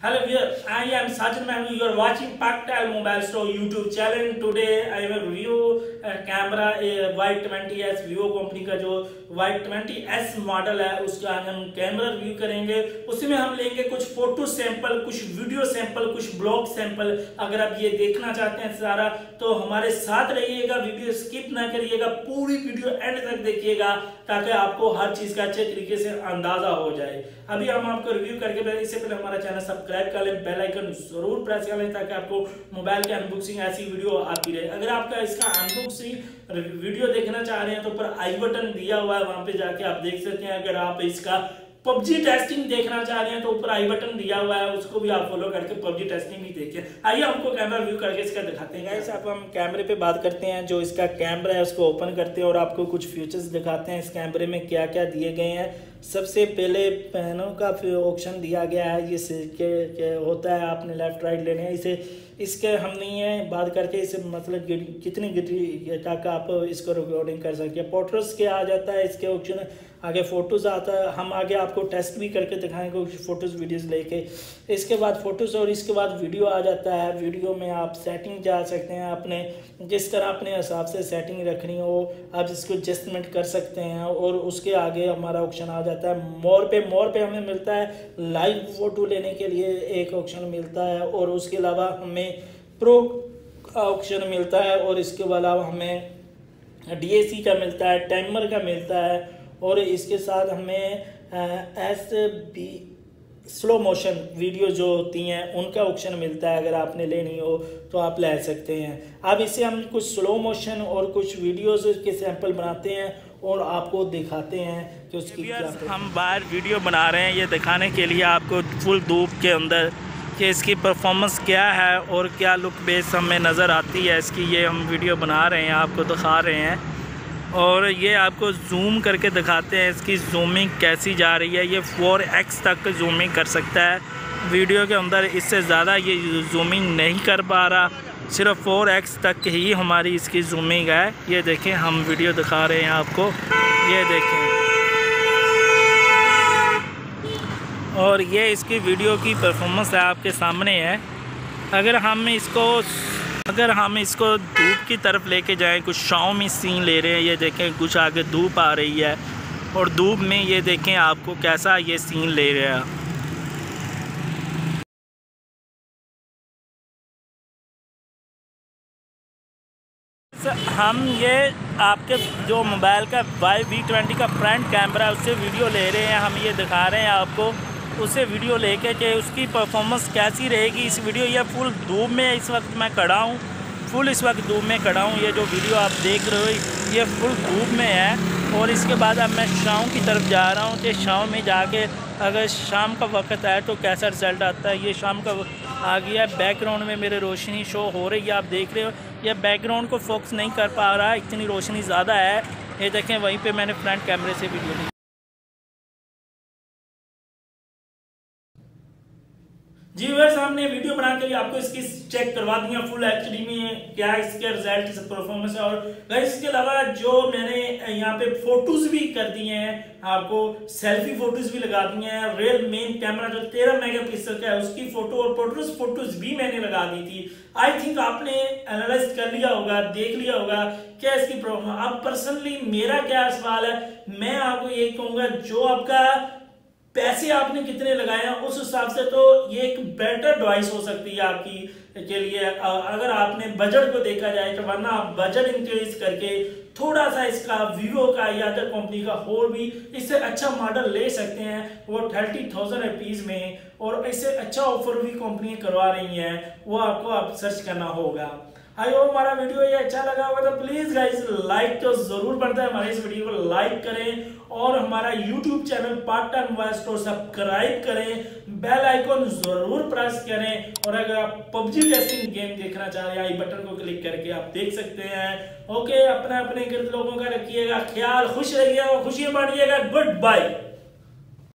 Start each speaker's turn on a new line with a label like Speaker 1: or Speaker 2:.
Speaker 1: Hello dear, I am Sajid Mehru. You are watching PakTel Mobile Store YouTube channel. Today I will review camera Y20S Vivo company का जो Y20S model है उसका आज हम camera review करेंगे। उसमें हम लेंगे कुछ फोटो सैंपल, कुछ वीडियो सैंपल, कुछ ब्लॉग सैंपल। अगर आप ये देखना चाहते हैं सारा तो हमारे साथ रहिएगा, वीडियो स्किप ना करिएगा, पूरी वीडियो एंड तक देखिएगा ताकि आपको हर चीज का अच्छे तरीके से अंदाजा हो जाए। अभी हम आपको रिव्यू करके इससे पहले हमारा चैनल सब्सक्राइब कर लें, बेल आइकन जरूर प्रेस कर लें ताकि आपको मोबाइल के अनबॉक्सिंग ऐसी वीडियो आती रहे। अगर आपका इसका अनबॉक्सिंग वीडियो देखना चाह रहे हैं तो ऊपर आई बटन दिया हुआ है, वहां पे जाके आप देख सकते हैं। अगर आप इसका पबजी टेस्टिंग देखना चाह रहे हैं तो ऊपर आई बटन दिया हुआ है, उसको भी आप फॉलो करके पबजी टेस्टिंग भी देखिए। आइए आपको कैमरा रिव्यू करके इसका दिखाते हैं। गाइस अब हम कैमरे पे बात करते हैं। जो इसका कैमरा है उसको ओपन करते हैं और आपको कुछ फीचर्स दिखाते हैं इस कैमरे में क्या क्या दिए गए हैं। सबसे पहले पैनों का ऑप्शन दिया गया है, ये होता है आपने लेफ्ट राइट लेने हैं। इसे इसके हम नहीं है बात करके इसे मतलब कितनी गिरी तक आप इसको रिकॉर्डिंग कर सकते हैं। पोर्ट्रेट्स के आ जाता है इसके ऑप्शन, आगे फोटोज़ आता है। हम आगे आपको टेस्ट भी करके दिखाएंगे कुछ फोटोज़ वीडियोज़ लेके। इसके बाद फोटोज़ और इसके बाद वीडियो आ जाता है। वीडियो में आप सेटिंग जा सकते हैं, अपने जिस तरह अपने हिसाब से सेटिंग रखनी हो आप इसको एडजस्टमेंट कर सकते हैं। और उसके आगे हमारा ऑप्शन आ जाता है मोर पे हमें मिलता है लाइव फोटो लेने के लिए एक ऑप्शन मिलता है, और उसके अलावा हमें प्रो का ऑप्शन मिलता है, और इसके अलावा हमें DAC का मिलता है, टाइमर का मिलता है, और इसके साथ हमें SB स्लो मोशन वीडियो जो होती हैं उनका ऑप्शन मिलता है। अगर आपने लेनी हो तो आप ले सकते हैं। अब इसे हम कुछ स्लो मोशन और कुछ वीडियोस के सैंपल बनाते हैं और आपको दिखाते हैं कि उसकी क्या। हम बाहर वीडियो बना रहे हैं ये दिखाने के लिए आपको फुल धूप के अंदर कि इसकी परफॉर्मेंस क्या है और क्या लुक बेस हमें नज़र आती है इसकी। ये हम वीडियो बना रहे हैं, आपको दिखा रहे हैं, और ये आपको जूम करके दिखाते हैं इसकी जूमिंग कैसी जा रही है। ये 4x तक जूमिंग कर सकता है वीडियो के अंदर, इससे ज़्यादा ये जूमिंग नहीं कर पा रहा, सिर्फ 4x तक ही हमारी इसकी जूमिंग है। ये देखें हम वीडियो दिखा रहे हैं आपको, ये देखें, और ये इसकी वीडियो की परफॉर्मेंस है आपके सामने है। अगर हम इसको धूप की तरफ लेके जाएं, कुछ शाम में सीन ले रहे हैं, ये देखें कुछ आगे धूप आ रही है और धूप में ये देखें आपको कैसा ये सीन ले रहा है। हम ये आपके जो मोबाइल का Y20 का फ्रंट कैमरा है उससे वीडियो ले रहे हैं, हम ये दिखा रहे हैं आपको उससे वीडियो लेके कि उसकी परफॉर्मेंस कैसी रहेगी इस वीडियो। ये फुल धूप में इस वक्त मैं खड़ा हूँ, इस वक्त धूप में खड़ा हूँ। ये जो वीडियो आप देख रहे हो ये फुल धूप में है। और इसके बाद अब मैं शाम की तरफ जा रहा हूँ कि शाम में जाके अगर शाम का वक्त आए तो कैसा रिज़ल्ट आता है। ये शाम का आ गया, बैकग्राउंड में मेरे रोशनी शो हो रही है, आप देख रहे हो। ये बैकग्राउंड को फोकस नहीं कर पा रहा है, इतनी रोशनी ज़्यादा है। ये देखें वहीं पे मैंने फ्रंट कैमरे से वीडियो ली। जी व्यूअर्स, हमने वीडियो बना के आपको इसकी चेक करवा दी है फुल HD में क्या इसके रिजल्ट की परफॉर्मेंस है। और इसके अलावा जो मैंने यहाँ पे फोटोज भी कर दिए हैं, आपको सेल्फी फोटोज भी लगा दी हैं। रियल मेन कैमरा जो 13 मेगापिक्सल का है उसकी फोटो और फोटोज भी मैंने लगा दी थी। आई थिंक आपने एनालाइज कर लिया होगा, देख लिया होगा क्या इसकी प्रॉब्लम। अब पर्सनली मेरा क्या सवाल है, मैं आपको ये कहूंगा जो आपका पैसे आपने कितने लगाए हैं उस हिसाब से तो ये एक बेटर डिवाइस हो सकती है आपकी के लिए, अगर आपने बजट को देखा जाए तो। वरना आप बजट इंक्रीज करके थोड़ा सा इसका वीवो का या अदर कंपनी का और भी इससे अच्छा मॉडल ले सकते हैं, वो 30,000 रुपीज में। और इससे अच्छा ऑफर भी कंपनी करवा रही है, वो आपको आप सर्च करना होगा। आई होप हमारा वीडियो ये अच्छा लगा होगा तो प्लीज गाइस लाइक तो जरूर बनता है, हमारे इस वीडियो को लाइक करें और हमारा YouTube channel PakTel mobile store subscribe करें, बेल आइकन जरूर प्रेस करें। और अगर आप पबजी टेस्टिंग गेम देखना चाह रहे हैं आई बटन को क्लिक करके आप देख सकते हैं। ओके, अपने गिर्द लोगों का रखिएगा ख्याल, खुश रहिएगा और खुशियां बांटिएगा। Good bye.